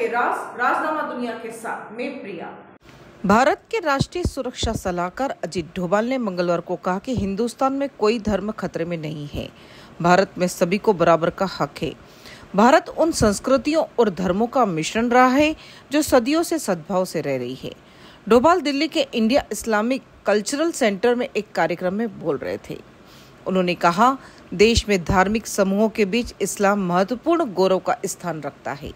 राजनामा दुनिया के साथ मैं प्रिया। भारत के राष्ट्रीय सुरक्षा सलाहकार अजीत डोभाल ने मंगलवार को कहा कि हिंदुस्तान में कोई धर्म खतरे में नहीं है। भारत में सभी को बराबर का हक है। भारत उन संस्कृतियों और धर्मों का मिश्रण रहा है जो सदियों से सद्भाव से रह रही है। डोभाल दिल्ली के इंडिया इस्लामिक कल्चरल सेंटर में एक कार्यक्रम में बोल रहे थे। उन्होंने कहा, देश में धार्मिक समूहों के बीच इस्लाम महत्वपूर्ण गौरव का स्थान रखता है।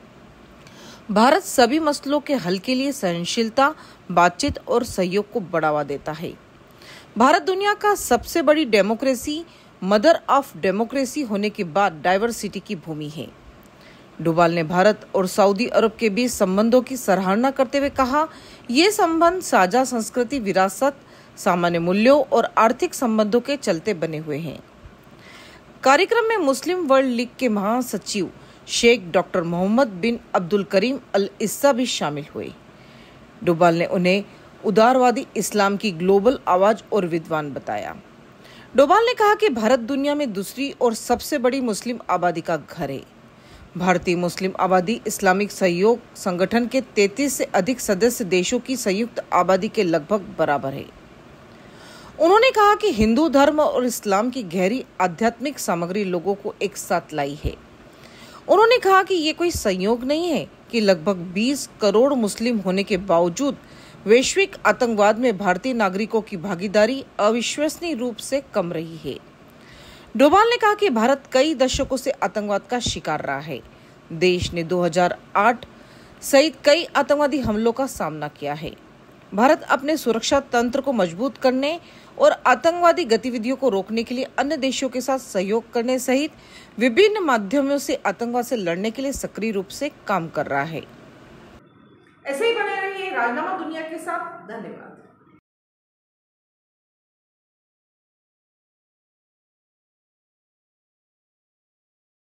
भारत सभी मसलों के हल के लिए सहनशीलता, बातचीत और सहयोग को बढ़ावा देता है। भारत दुनिया का सबसे बड़ी डेमोक्रेसी, मदर ऑफ डेमोक्रेसी होने के बाद डाइवर्सिटी की भूमि है। डोभाल ने भारत और सऊदी अरब के बीच संबंधों की सराहना करते हुए कहा, ये संबंध साझा संस्कृति, विरासत, सामान्य मूल्यों और आर्थिक संबंधों के चलते बने हुए हैं। कार्यक्रम में मुस्लिम वर्ल्ड लीग के महासचिव Sheikh doctor Mohammad bin Abdul Karim Al Issa भी शामिल हुए। डोभाल ने उन्हें उदारवादी इस्लाम की ग्लोबल आवाज और विद्वान बताया। डोभाल ने कहा कि भारत दुनिया में दूसरी और सबसे बड़ी मुस्लिम आबादी का घर है। भारतीय मुस्लिम आबादी इस्लामिक सहयोग संगठन के 33 से अधिक सदस्य देशों की संयुक्त आबादी के लगभग बराबर है। उन्होंने कहा कि हिंदू धर्म और इस्लाम की गहरी आध्यात्मिक सामग्री लोगों को एक साथ लाई है। उन्होंने कहा कि ये कोई संयोग नहीं है कि लगभग 20 करोड़ मुस्लिम होने के बावजूद वैश्विक आतंकवाद में भारतीय नागरिकों की भागीदारी अविश्वसनीय रूप से कम रही है। डोभाल ने कहा कि भारत कई दशकों से आतंकवाद का शिकार रहा है। देश ने 2008 सहित कई आतंकवादी हमलों का सामना किया है। भारत अपने सुरक्षा तंत्र को मजबूत करने और आतंकवादी गतिविधियों को रोकने के लिए अन्य देशों के साथ सहयोग करने सहित विभिन्न माध्यमों से आतंकवाद से लड़ने के लिए सक्रिय रूप से काम कर रहा है। ऐसे ही बने रहिए राजनामा दुनिया के साथ। धन्यवाद।